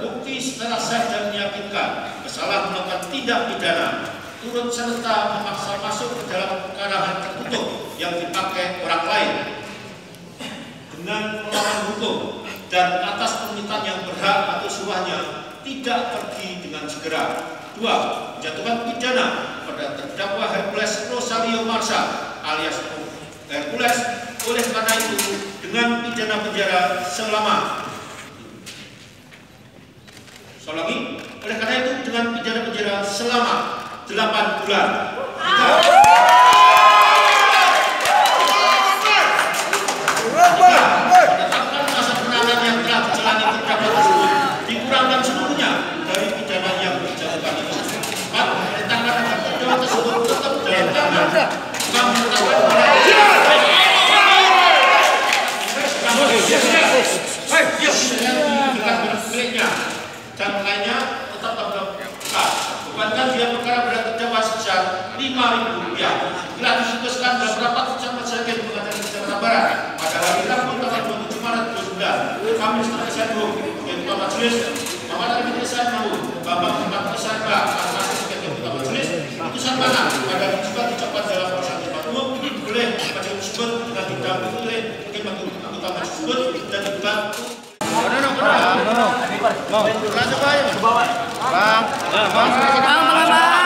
terbukti secara sah dan meyakinkan bersalah melakukan tindak pidana turut serta memaksa masuk ke dalam pengarahan tertutup yang dipakai orang lain dengan melawan hukum dan atas permintaan yang berhak atau suahnya tidak pergi dengan segera. 2. Menjatuhkan pidana pada terdakwa Hercules Rosario Marsha alias Hercules oleh karena itu dengan pidana penjara selama oleh karena itu dengan pidana penjara selama 8 bulan. Menetapkan masa penahanan yang telah dijalani terdakwa tersebut dikurangkan seluruhnya dari pidana yang dijatuhkan itu. 4. Menetapkan agar terdakwa tersebut tetap dalam tahanan. 5. Menetapkan miliknya dan lainnya tetap terdakwa. Bebankan dia perkara berat terdakwa sebesar Rp5.000. Telah diputuskan dalam rapat bersama Majelis Pengadilan Jakarta Barat pada hari Rabu tanggal 27 Maret 2009. Kami setelah Ketua Ketua Majelis Muhammad Arifin Ihsan Mahmud, Bapak Muhammad Ihsan Bah, masih sebagai Ketua Majelis, putusan mana pada juga diucapkan dalam proses makmum oleh majelis tersebut dengan didampingi oleh anggota majelis tersebut dan dibantu. Bang.